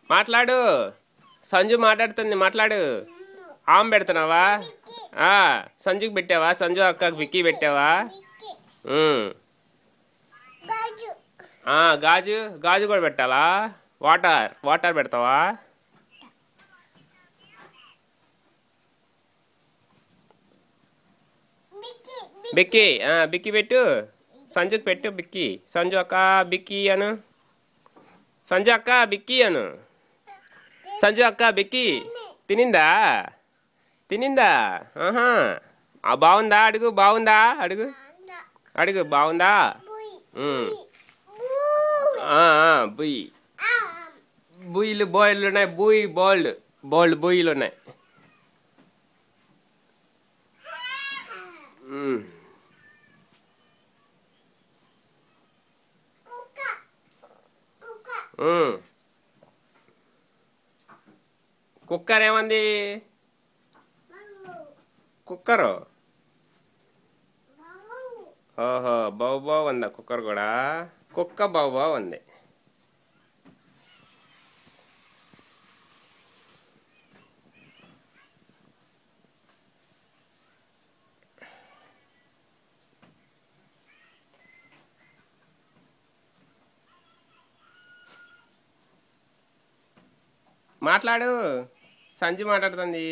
మాట్లాడు. సంజు మాట్లాడుతుంది, మాట్లాడు. ఆమె పెడుతున్నావా? సంజుకి పెట్టావా? సంజు అక్కకి బిక్కీ పెట్టావా? గాజు గాజు కూడా పెట్టాలా? వాటర్ వాటర్ పెడతావా? బిక్కీ బిక్కీ పెట్టు. సంజుకి పెట్టు బిక్కీ. సంజు అక్క బిక్కీ అను. సంజు అక్క బిక్కీ అను. సంజు అక్క బిక్కీ తినిందా? తినిందా? బాగుందా? అడుగు. బాగుందా? అడుగు. అడుగు బాగుందా? బుయ్యి బుయ్యిలు బోయిలు ఉన్నాయి. బుయ్యి బోల్డ్ బోల్డ్ బుయ్యిలు ఉన్నాయి. కుక్కర్ ఏమంది? కుక్కరు ఓహో బావు బావు ఉందా? కుక్కర్ కూడా కుక్క బావు బావు ఉంది. మాట్లాడు. సంజు మాట్లాడుతుంది.